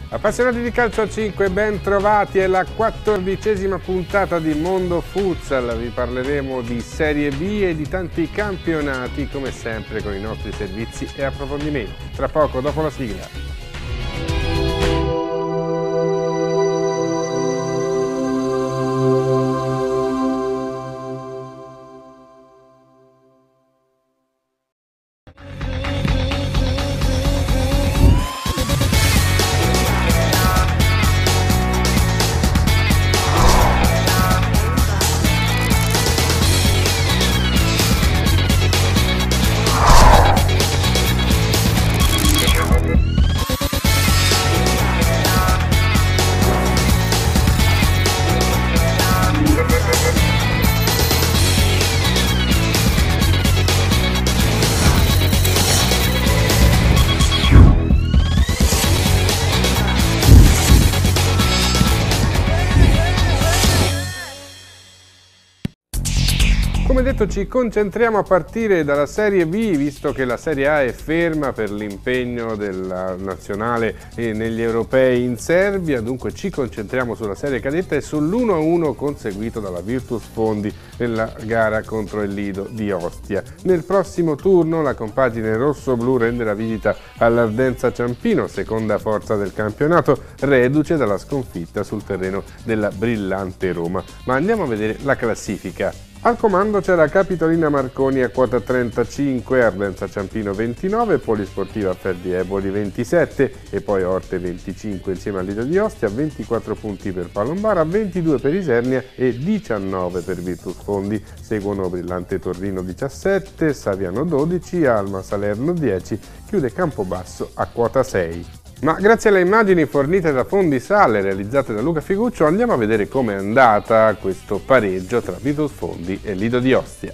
Appassionati di calcio a 5, ben trovati, è la 14ª puntata di Mondo Futsal. Vi parleremo di Serie B e di tanti campionati, come sempre con i nostri servizi e approfondimenti. Tra poco, dopo la sigla. Come detto, ci concentriamo a partire dalla Serie B, visto che la Serie A è ferma per l'impegno della nazionale negli europei in Serbia. Dunque ci concentriamo sulla serie cadetta e sull'1-1 conseguito dalla Virtus Fondi nella gara contro il Lido di Ostia. Nel prossimo turno la compagine rosso-blu rende la visita all'Ardenza Ciampino, seconda forza del campionato, reduce dalla sconfitta sul terreno della brillante Roma. Ma andiamo a vedere la classifica. Al comando c'è la Capitolina Marconi a quota 35, Ardenza Ciampino 29, Polisportiva Ferdi Eboli 27 e poi Orte 25 insieme al Lido di Ostia, 24 punti per Palombara, 22 per Isernia e 19 per Virtus Fondi. Seguono Brillante Torrino 17, Saviano 12, Alma Salerno 10, chiude Campobasso a quota 6. Ma grazie alle immagini fornite da Fondisale realizzate da Luca Figuccio andiamo a vedere com'è andata questo pareggio tra Virtus Fondi e Lido di Ostia.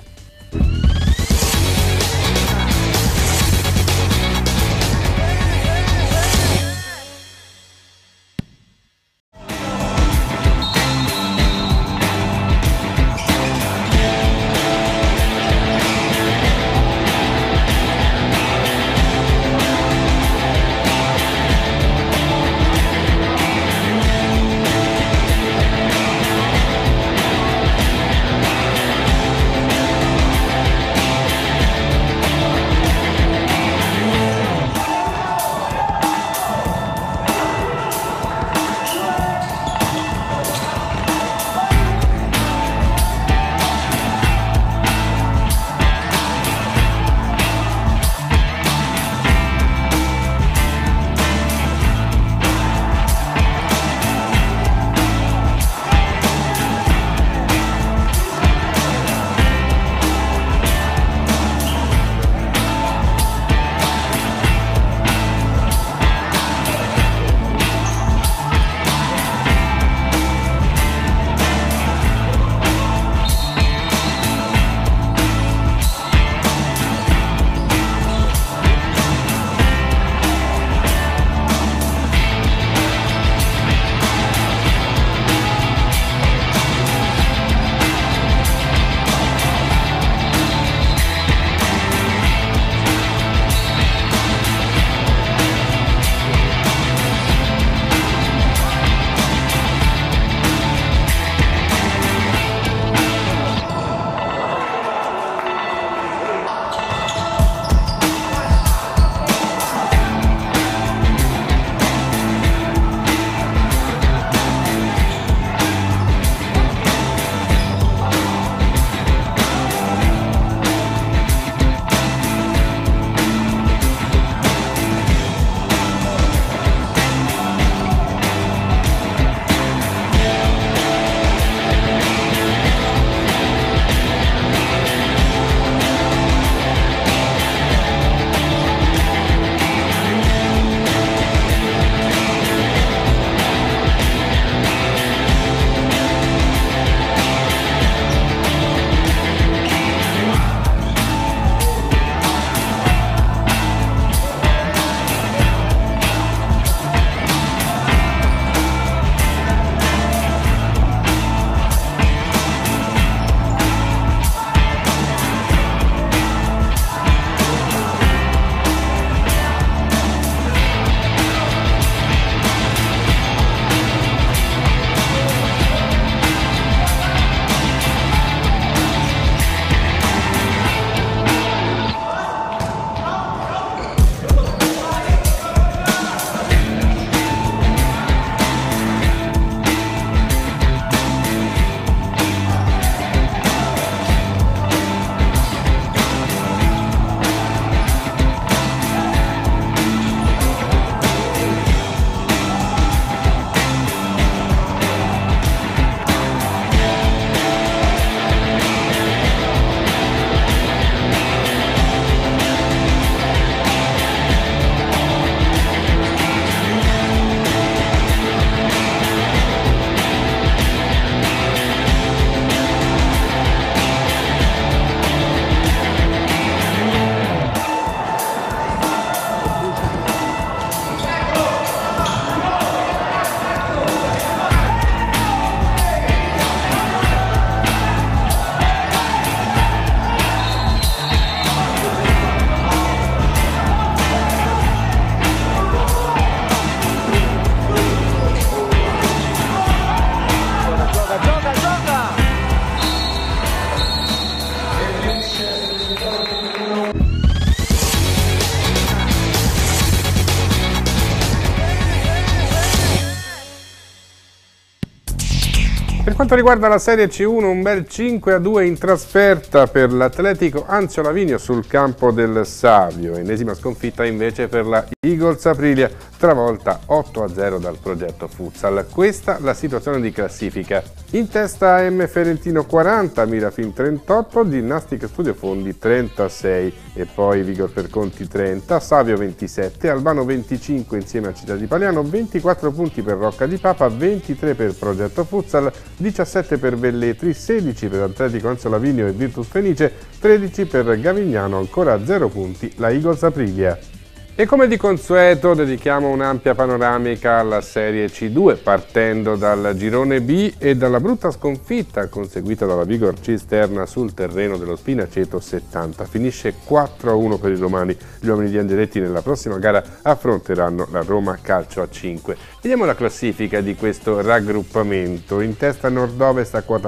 Per quanto riguarda la Serie C1, un bel 5-2 in trasferta per l'Atletico Anzio Lavinio sul campo del Savio. Ennesima sconfitta invece per la Eagles Aprilia, travolta 8-0 dal progetto Futsal. Questa la situazione di classifica. In testa AM Ferentino 40, Mirafin 38, Ginnastica Studio Fondi 36 e poi Vigor Perconti 30, Savio 27, Albano 25 insieme a Città di Paliano, 24 punti per Rocca di Papa, 23 per Progetto Futsal, 17 per Velletri, 16 per Atletico Anzio Lavinio e Virtus Fenice, 13 per Gavignano, ancora 0 punti la Eagles Aprilia. E come di consueto dedichiamo un'ampia panoramica alla Serie C2 partendo dal girone B e dalla brutta sconfitta conseguita dalla Vigor Cisterna sul terreno dello Spinaceto 70. Finisce 4-1 per i romani. Gli uomini di Angeletti nella prossima gara affronteranno la Roma Calcio a 5. Vediamo la classifica di questo raggruppamento. In testa Nord-Ovest a quota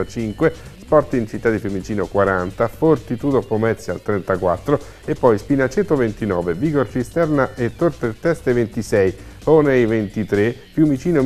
45, Sporting Città di Fiumicino 40, Fortitudo Pomezia al 34 e poi Spinaceto 29, Vigor Cisterna e Tor Teste 26, Onei 23, Fiumicino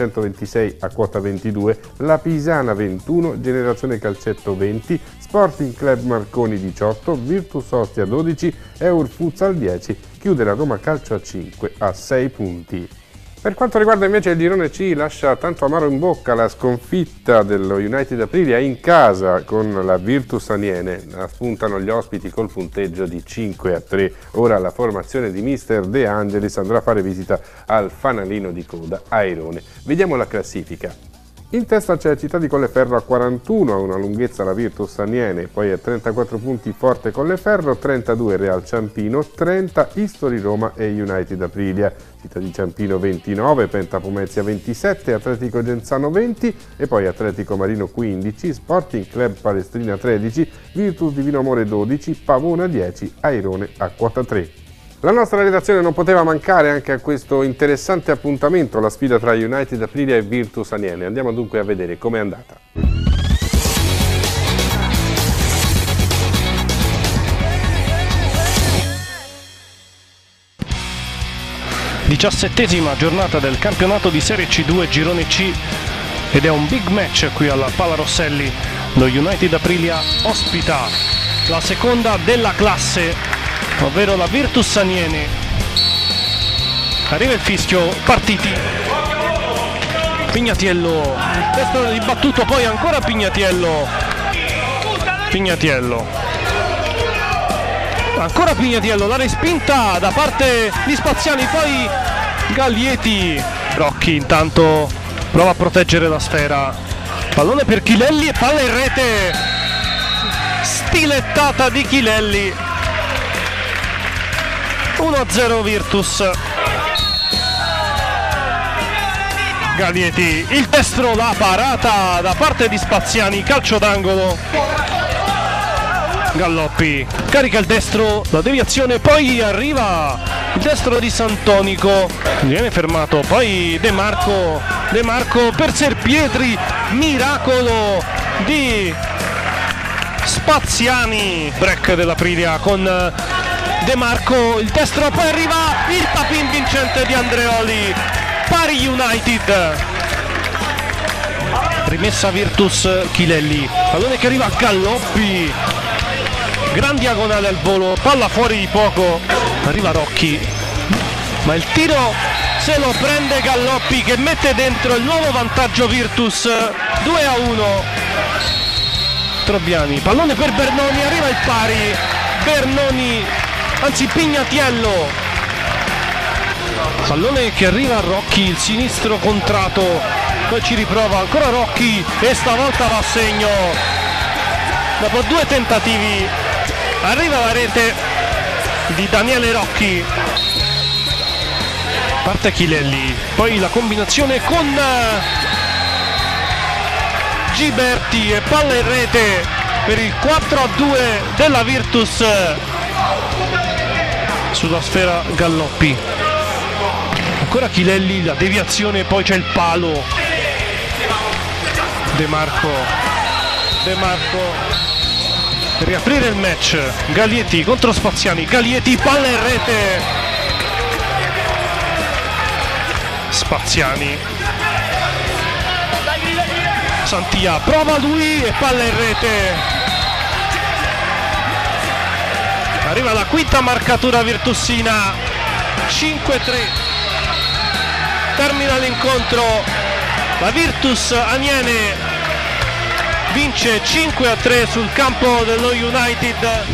1926 a quota 22, La Pisana 21, Generazione Calcetto 20, Sporting Club Marconi 18, Virtus Ostia 12, Eur Futsal 10, chiude la Roma Calcio a 5 a 6 punti. Per quanto riguarda invece il girone C, lascia tanto amaro in bocca la sconfitta dello United Aprilia in casa con la Virtus Aniene. Spuntano gli ospiti col punteggio di 5-3. Ora la formazione di Mister De Angelis andrà a fare visita al fanalino di coda Airone. Vediamo la classifica. In testa c'è Città di Colleferro a 41, a una lunghezza la Virtus Aniene, poi a 34 punti Forte Colleferro, 32 Real Ciampino, 30 Istori Roma e United Aprilia. Città di Ciampino 29, Penta Pomezia 27, Atletico Genzano 20 e poi Atletico Marino 15, Sporting Club Palestrina 13, Virtus Divino Amore 12, Pavona 10, Airone a quota 3. La nostra redazione non poteva mancare anche a questo interessante appuntamento, la sfida tra United Aprilia e Virtus Aniene. Andiamo dunque a vedere com'è andata. 17ª giornata del campionato di Serie C2 Girone C ed è un big match qui alla Pala Rosselli. Lo United Aprilia ospita la seconda della classe, ovvero la Virtus Aniene. Arriva il fischio, partiti. Pignatiello, il testo ribattuto, poi ancora Pignatiello. Ancora Pignatiello, la respinta da parte di Spaziani, poi Gallieti. Rocchi intanto prova a proteggere la sfera. Pallone per Chilelli e palla in rete. Stilettata di Chilelli. 1-0 Virtus. Gallieti, il destro, la parata da parte di Spaziani, calcio d'angolo. Galloppi carica il destro, la deviazione, poi arriva il destro di Santonico, viene fermato, poi De Marco per Serpietri, miracolo di Spaziani, break dell'Aprilia con De Marco, il destro, poi arriva il tapin vincente di Andreoli, pari United. Rimessa Virtus, Chilelli, pallone che arriva a Galloppi, gran diagonale al volo, palla fuori di poco, arriva Rocchi, ma il tiro se lo prende Galloppi che mette dentro il nuovo vantaggio Virtus, 2-1. Troviani, pallone per Bernoni, arriva il pari, Bernoni, anzi Pignatiello, pallone che arriva a Rocchi, il sinistro contrato, poi ci riprova ancora Rocchi e stavolta va a segno. Dopo due tentativi arriva la rete di Daniele Rocchi, parte Chilelli, poi la combinazione con Giberti e palla in rete per il 4-2 della Virtus. Sulla sfera Galloppi, ancora Chilelli, la deviazione, poi c'è il palo. De Marco per riaprire il match. Gallieti contro Spaziani, Gallieti, palla in rete. Santia, prova lui e palla in rete. Arriva la quinta marcatura virtussina, 5-3. Termina l'incontro, la Virtus Aniene vince 5-3 sul campo dello United.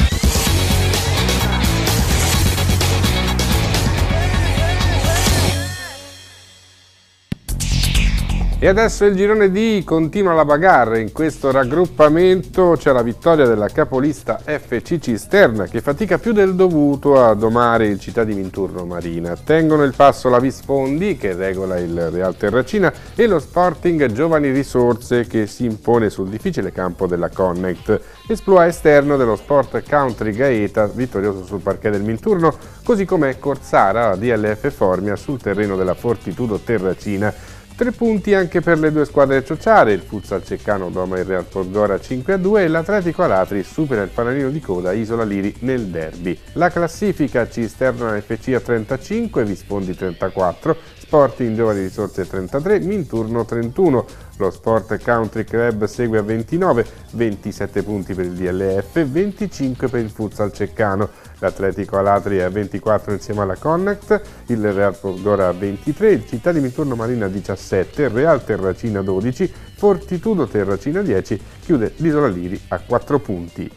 E adesso il girone D, continua la bagarre. In questo raggruppamento c'è la vittoria della capolista FC Cisterna, che fatica più del dovuto a domare il Città di Minturno Marina. Tengono il passo la Visfondi, che regola il Real Terracina, e lo Sporting Giovani Risorse, che si impone sul difficile campo della Connect. Esploit esterno dello Sport Country Gaeta, vittorioso sul parquet del Minturno, così come Corsara, DLF Formia, sul terreno della Fortitudo Terracina. 3 punti anche per le due squadre ciociare, il Futsal Ceccano doma il Real Podgora 5-2 e l'Atletico Alatri supera il fanalino di coda Isola Liri nel derby. La classifica: Cisterna FC a 35, Visfondi 34, Sporting Giovani Risorse 33, Minturno 31. Lo Sport Country Club segue a 29, 27 punti per il DLF, 25 per il Futsal Ceccano. L'Atletico Alatri è a 24 insieme alla Connect, il Real Podgora a 23, il Città di Minturno Marina a 17, il Real Terracina 12, Fortitudo Terracina 10, chiude l'Isola Liri a 4 punti.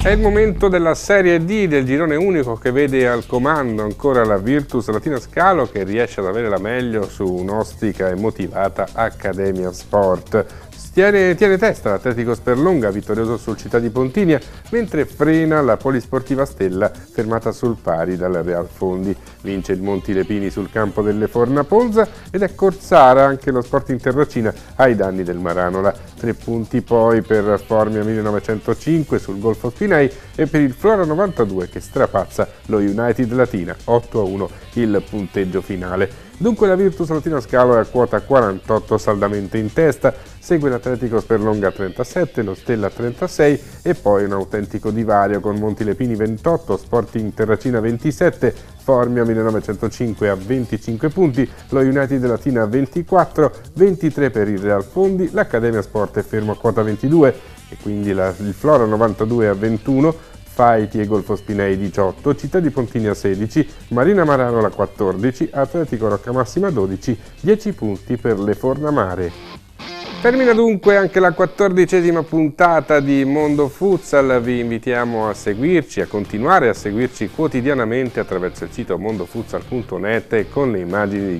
È il momento della Serie D del girone unico che vede al comando ancora la Virtus Latina Scalo, che riesce ad avere la meglio su un'ostica e motivata Accademia Sport. Tiene testa l'Atletico Sperlonga, vittorioso sul Città di Pontinia, mentre frena la Polisportiva Stella, fermata sul pari dal Real Fondi. Vince il Montilepini sul campo delle Fornaponza ed è Corsara anche lo Sporting Terracina ai danni del Maranola. 3 punti poi per Formia 1905 sul Golfo Spinei e per il Flora 92 che strapazza lo United Latina, 8-1 il punteggio finale. Dunque la Virtus Latina Scalo è a quota 48 saldamente in testa, segue l'Atletico Sperlonga a 37, lo Stella a 36 e poi un autentico divario con Montilepini 28, Sporting Terracina 27, Formia 1905 a 25 punti, lo United Latina a 24, 23 per il Real Fondi, l'Accademia Sport è fermo a quota 22 e quindi il Flora 92 a 21, Faiti e Golfo Spinei 18, Città di Pontinia 16, Marina Maranola 14, Atletico Roccamassima 12, 10 punti per le Fornamare. Termina dunque anche la 14ª puntata di Mondo Futsal, vi invitiamo a seguirci, a continuare a seguirci quotidianamente attraverso il sito mondofutsal.net e con le immagini di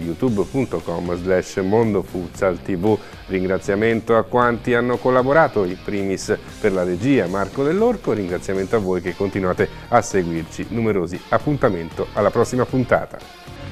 youtube.com/mondofutsaltv. Ringraziamento a quanti hanno collaborato, in primis per la regia Marco Dell'Orco, ringraziamento a voi che continuate a seguirci. Numerosi appuntamento alla prossima puntata.